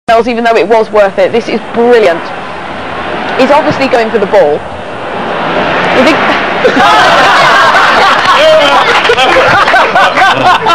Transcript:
even though it was worth it. This is brilliant. He's obviously going for the ball. You think